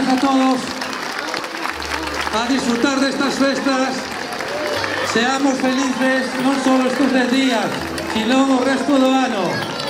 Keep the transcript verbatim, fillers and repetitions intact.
gracias a todos. A disfrutar de estas festas. Seamos felices non só estes tres días, sino o resto do ano.